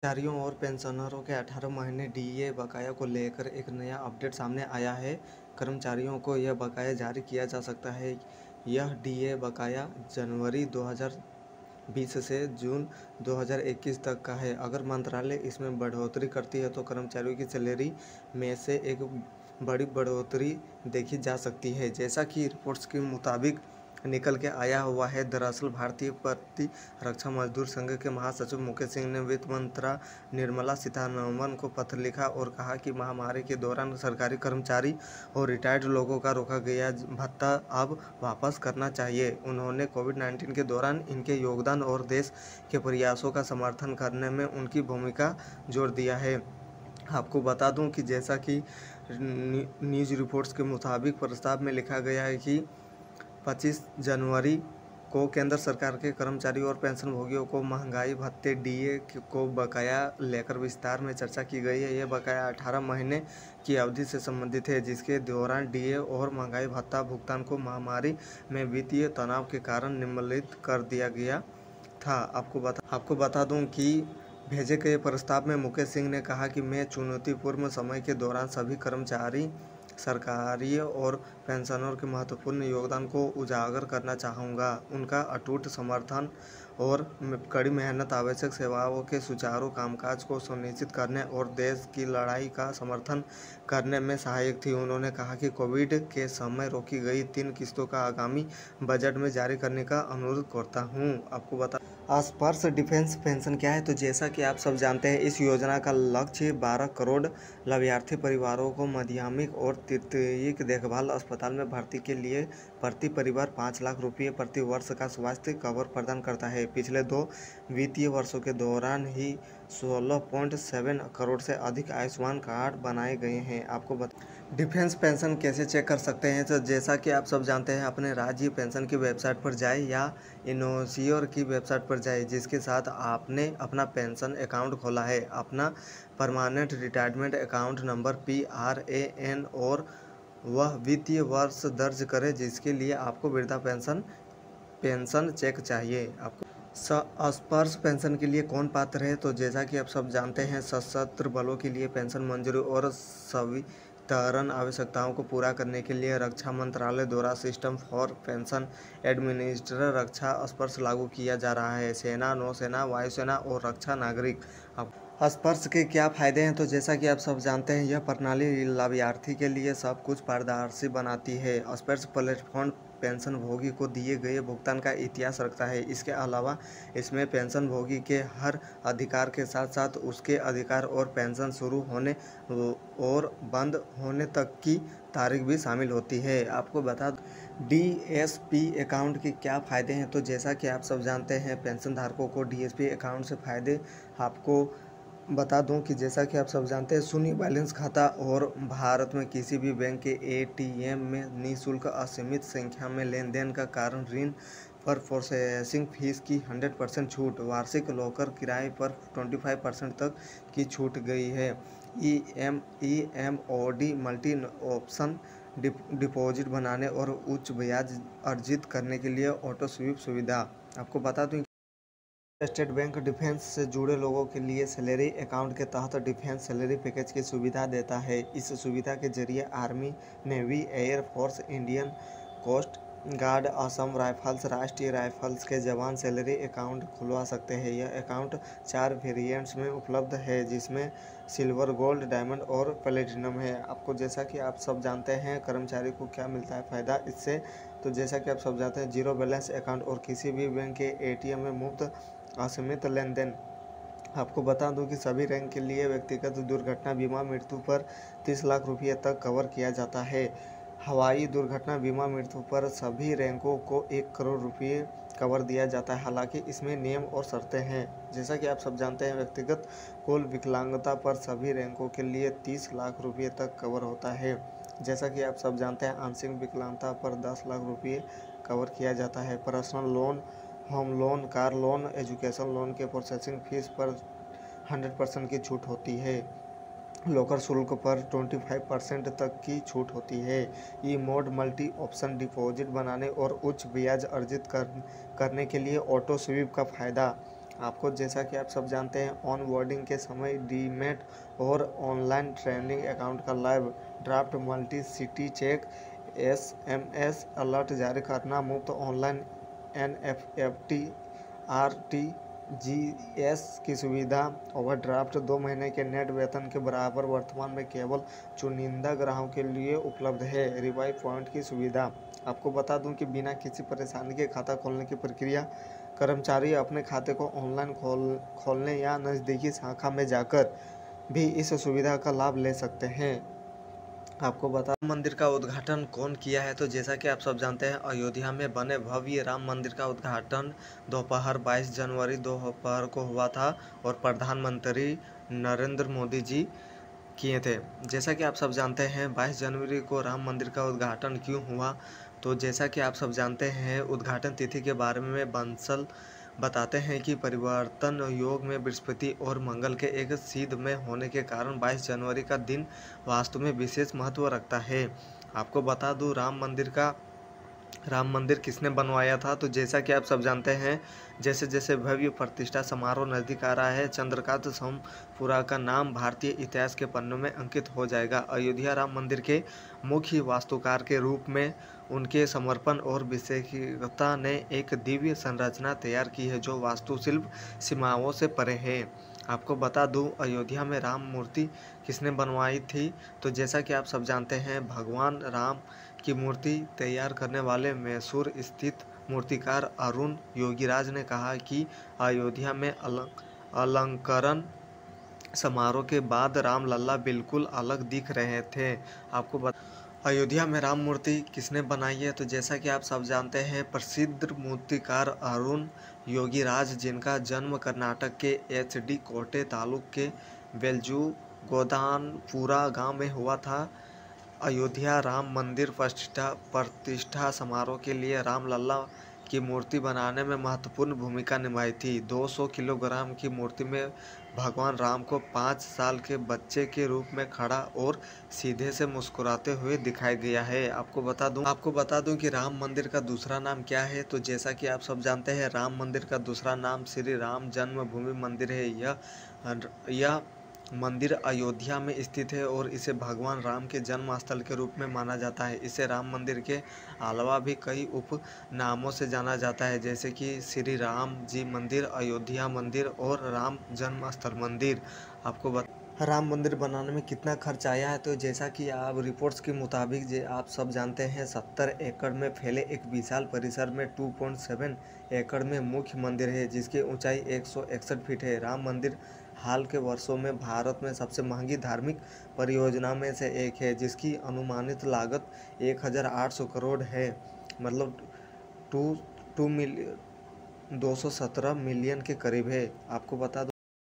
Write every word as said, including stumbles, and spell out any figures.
कर्मचारियों और पेंशनरों के अठारह महीने डीए बकाया को लेकर एक नया अपडेट सामने आया है। कर्मचारियों को यह बकाया जारी किया जा सकता है। यह डीए बकाया जनवरी दो हज़ार बीस से जून दो हज़ार इक्कीस तक का है। अगर मंत्रालय इसमें बढ़ोतरी करती है तो कर्मचारियों की सैलरी में से एक बड़ी बढ़ोतरी देखी जा सकती है, जैसा कि रिपोर्ट्स के मुताबिक निकल के आया हुआ है। दरअसल भारतीय प्रति रक्षा मजदूर संघ के महासचिव मुकेश सिंह ने वित्त मंत्रा निर्मला सीतारमण को पत्र लिखा और कहा कि महामारी के दौरान सरकारी कर्मचारी और रिटायर्ड लोगों का रोका गया भत्ता अब वापस करना चाहिए। उन्होंने कोविड नाइन्टीन के दौरान इनके योगदान और देश के प्रयासों का समर्थन करने में उनकी भूमिका जोर दिया है। आपको बता दूं कि जैसा कि न्यूज़ रिपोर्ट्स के मुताबिक प्रस्ताव में लिखा गया है कि पच्चीस जनवरी को केंद्र सरकार के कर्मचारी और पेंशनभोगियों को महंगाई भत्ते डीए को बकाया लेकर विस्तार में चर्चा की गई है। यह बकाया अठारह महीने की अवधि से संबंधित है, जिसके दौरान डीए और महंगाई भत्ता भुगतान को महामारी में वित्तीय तनाव के कारण निलंबित कर दिया गया था। आपको बता आपको बता दूं कि भेजे गए प्रस्ताव में मुकेश सिंह ने कहा कि मैं चुनौतीपूर्ण समय के दौरान सभी कर्मचारी, सरकारी और पेंशनरों के महत्वपूर्ण योगदान को उजागर करना चाहूँगा। उनका अटूट समर्थन और कड़ी मेहनत आवश्यक सेवाओं के सुचारू कामकाज को सुनिश्चित करने और देश की लड़ाई का समर्थन करने में सहायक थी। उन्होंने कहा कि कोविड के समय रोकी गई तीन किस्तों का आगामी बजट में जारी करने का अनुरोध करता हूँ। आपको बता स्पर्श डिफेंस पेंशन क्या है, तो जैसा कि आप सब जानते हैं, इस योजना का लक्ष्य बारह करोड़ लाभार्थी परिवारों को माध्यमिक और तृतीयक देखभाल अस्पताल में भर्ती के लिए प्रति परिवार पाँच लाख रुपये प्रति वर्ष का स्वास्थ्य कवर प्रदान करता है। पिछले दो वित्तीय वर्षों के दौरान ही सोलह पॉइंट सात करोड़ से अधिक आयुष्मान कार्ड बनाए गए हैं। आपको बता डिफेंस पेंशन कैसे चेक कर सकते हैं, तो जैसा कि आप सब जानते हैं, अपने राज्य पेंशन की वेबसाइट पर जाए या इनोसियोर की वेबसाइट पर जाए, जिसके साथ आपने अपना पेंशन अकाउंट खोला है। अपना permanent retirement account number P R A N और वह वित्तीय वर्ष दर्ज करें जिसके लिए आपको वृद्धा पेंशन पेंशन चेक चाहिए। आपको स्पर्श पेंशन के लिए कौन पात्र है, तो जैसा कि आप सब जानते हैं, सशस्त्र बलों के लिए पेंशन मंजूरी और संवितरण आवश्यकताओं को पूरा करने के लिए रक्षा मंत्रालय द्वारा system for pension administrator Raksha Sparsh लागू किया जा रहा है। सेना, नौसेना, वायुसेना और रक्षा नागरिक। अब स्पर्श के क्या फायदे हैं, तो जैसा कि आप सब जानते हैं, यह प्रणाली लाभार्थी के लिए सब कुछ पारदर्शी बनाती है। स्पर्श प्लेटफॉर्म पेंशनभोगी को दिए गए भुगतान का इतिहास रखता है। इसके अलावा इसमें पेंशनभोगी के हर अधिकार के साथ साथ उसके अधिकार और पेंशन शुरू होने और बंद होने तक की तारीख भी शामिल होती है। आपको बता डीएसपी अकाउंट के क्या फ़ायदे हैं, तो जैसा कि आप सब जानते हैं, पेंशन धारकों को डीएसपी अकाउंट से फ़ायदे आपको बता दूं कि जैसा कि आप सब जानते हैं, शून्य बैलेंस खाता और भारत में किसी भी बैंक के एटीएम में निःशुल्क असीमित संख्या में लेन देन का कारण ऋण पर प्रोसेसिंग फीस की सौ परसेंट छूट, वार्षिक लॉकर किराए पर पच्चीस परसेंट तक की छूट गई है। E M E M O D multi option deposit बनाने और उच्च ब्याज अर्जित करने के लिए ऑटो स्वीप सुविधा। आपको बता दूं स्टेट बैंक डिफेंस से जुड़े लोगों के लिए सैलरी अकाउंट के तहत डिफेंस सैलरी पैकेज की सुविधा देता है। इस सुविधा के जरिए army, navy, air force, Indian coast guard, Assam rifles, Rashtriya rifles के जवान सैलरी अकाउंट खुलवा सकते हैं। यह अकाउंट चार वेरिएंट्स में उपलब्ध है, जिसमें सिल्वर, गोल्ड, डायमंड और प्लेटिनम है। आपको जैसा कि आप सब जानते हैं, कर्मचारी को क्या मिलता है फ़ायदा इससे, तो जैसा कि आप सब जानते हैं, जीरो बैलेंस अकाउंट और किसी भी बैंक के एटीएम में मुफ्त असीमित लेन देन। आपको बता दूं कि सभी रैंक के लिए व्यक्तिगत दुर्घटना बीमा मृत्यु पर तीस लाख रुपये तक कवर किया जाता है। हवाई दुर्घटना बीमा मृत्यु पर सभी रैंकों को एक करोड़ रुपये कवर दिया जाता है। हालांकि इसमें नियम और शर्तें हैं। जैसा कि आप सब जानते हैं, व्यक्तिगत कुल विकलांगता पर सभी रैंकों के लिए तीस लाख रुपये तक कवर होता है। जैसा कि आप सब जानते हैं, आंशिक विकलांगता पर दस लाख रुपये कवर किया जाता है। Personal loan, home loan, car loan, education loan के प्रोसेसिंग फीस पर सौ परसेंट की छूट होती है। लॉकर शुल्क पर पच्चीस परसेंट तक की छूट होती है। E mode multi option deposit बनाने और उच्च ब्याज अर्जित कर, करने के लिए ऑटो स्वीप का फ़ायदा। आपको जैसा कि आप सब जानते हैं ऑन बोर्डिंग के समय डीमैट और ऑनलाइन ट्रेडिंग अकाउंट का live draft multi city cheque S M S alert जारी करना, मुफ्त online N F F T R T G S की सुविधा, ओवरड्राफ्ट दो महीने के नेट वेतन के बराबर वर्तमान में केवल चुनिंदा ग्राहकों के लिए उपलब्ध है। रिवाइव पॉइंट की सुविधा। आपको बता दूं कि बिना किसी परेशानी के खाता खोलने की प्रक्रिया, कर्मचारी अपने खाते को ऑनलाइन खोल खोलने या नज़दीकी शाखा में जाकर भी इस सुविधा का लाभ ले सकते हैं। आपको बता मंदिर का उद्घाटन कौन किया है, तो जैसा कि आप सब जानते हैं अयोध्या में बने भव्य राम मंदिर का उद्घाटन दोपहर बाईस जनवरी दोपहर को हुआ था और प्रधानमंत्री नरेंद्र मोदी जी किए थे। जैसा कि आप सब जानते हैं बाईस जनवरी को राम मंदिर का उद्घाटन क्यों हुआ, तो जैसा कि आप सब जानते हैं उद्घाटन तिथि के बारे में बंसल बताते हैं कि परिवर्तन योग में बृहस्पति और मंगल के एक सिद्ध में होने के कारण बाईस जनवरी का दिन वास्तु में विशेष महत्व रखता है। आपको बता दूं राम मंदिर का राम मंदिर किसने बनवाया था, तो जैसा कि आप सब जानते हैं जैसे जैसे भव्य प्रतिष्ठा समारोह नज़दीक आ रहा है, चंद्रकांत सोमपुरा का नाम भारतीय इतिहास के पन्नों में अंकित हो जाएगा। अयोध्या राम मंदिर के मुख्य वास्तुकार के रूप में उनके समर्पण और विशेषज्ञता ने एक दिव्य संरचना तैयार की है जो वास्तुशिल्प सीमाओं से परे है। आपको बता दूं अयोध्या में राम मूर्ति किसने बनवाई थी, तो जैसा कि आप सब जानते हैं भगवान राम की मूर्ति तैयार करने वाले मैसूर स्थित मूर्तिकार अरुण योगीराज ने कहा कि अयोध्या में अलंकरण समारोह के बाद राम लल्ला बिल्कुल अलग दिख रहे थे। आपको बता अयोध्या में राम मूर्ति किसने बनाई है, तो जैसा कि आप सब जानते हैं प्रसिद्ध मूर्तिकार अरुण योगीराज, जिनका जन्म कर्नाटक के एच डी कोटे तालुक के बेलजू गोदानपुरा गांव में हुआ था। अयोध्या राम मंदिर प्रतिष्ठा प्रतिष्ठा समारोह के लिए राम लल्ला की मूर्ति बनाने में महत्वपूर्ण भूमिका निभाई थी। दो सौ किलोग्राम की मूर्ति में भगवान राम को पाँच साल के बच्चे के रूप में खड़ा और सीधे से मुस्कुराते हुए दिखाया गया है। आपको बता दूं आपको बता दूं कि राम मंदिर का दूसरा नाम क्या है, तो जैसा कि आप सब जानते हैं राम मंदिर का दूसरा नाम श्री राम जन्मभूमि मंदिर है। यह यह मंदिर अयोध्या में स्थित है और इसे भगवान राम के जन्म स्थल के रूप में माना जाता है। इसे राम मंदिर के अलावा भी कई उप नामों से जाना जाता है, जैसे कि श्री राम जी मंदिर, अयोध्या मंदिर और राम जन्म स्थल मंदिर। आपको बता राम मंदिर बनाने में कितना खर्च आया है, तो जैसा कि आप रिपोर्ट्स के मुताबिक जे आप सब जानते हैं सत्तर एकड़ में फैले एक विशाल परिसर में दो पॉइंट सात एकड़ में मुख्य मंदिर है जिसकी ऊंचाई एक सौ इकसठ फीट है। राम मंदिर हाल के वर्षों में भारत में सबसे महंगी धार्मिक परियोजना में से एक है जिसकी अनुमानित लागत एक हज़ार आठ सौ करोड़ है, मतलब टू टू मिलियन दो सौ सत्रह मिलियन के करीब है। आपको बता